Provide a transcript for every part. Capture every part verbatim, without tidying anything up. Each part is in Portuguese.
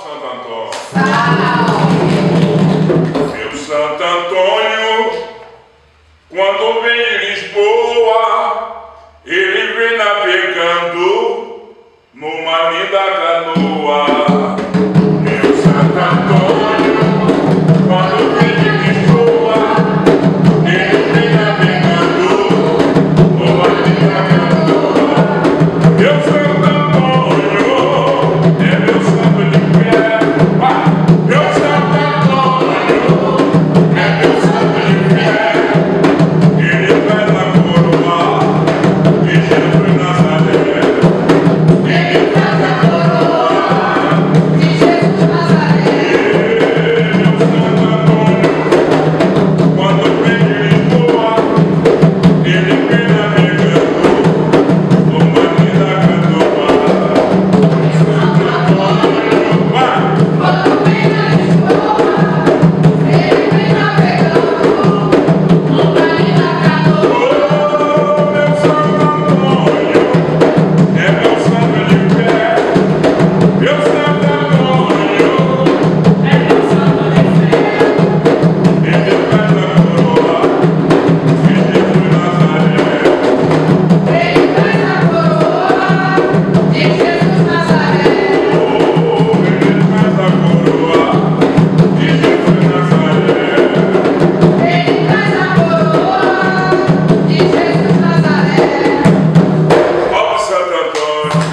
Santo Antônio. Meu Santo Antônio, quando vem em Lisboa, ele vem navegando numa linda canoa. Meu Santo Antônio, quando vem em Lisboa, ele vem navegando numa linda canoa. Meu Santo Antônio é meu santo de fé. Meu Santo Antônio é meu santo de fé. Ele faz a coroa de Jesus Nazaré. Ele faz a coroa de Jesus Nazaré. Meu Santo Antônio, quando vem de Lisboa, ele vem navegando numa linda canoa. Santo Antônio, vai! Quando vem na Lisboa, ele vem navegando numa linda canoa. Oh, meu Santo Antônio é meu santo de fé. Meu Santo Antônio, É meu santo de fé. ele faz a coroa de Jesus Nazaré. Ele traz a coroa de Jesus Nazaré. Oh, ele faz a coroa de Jesus Nazaré. Ele traz a coroa de Jesus Nazaré. Ó, Santo Antônio.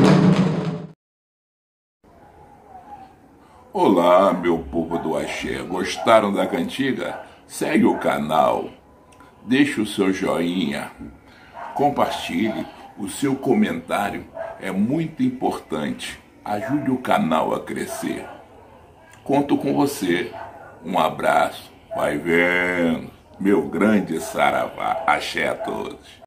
Olá, meu povo do Axé. Gostaram da cantiga? Segue o canal, deixe o seu joinha, compartilhe, o seu comentário é muito importante. Ajude o canal a crescer. Conto com você. Um abraço. Vai vendo. Meu grande saravá. Axé a todos.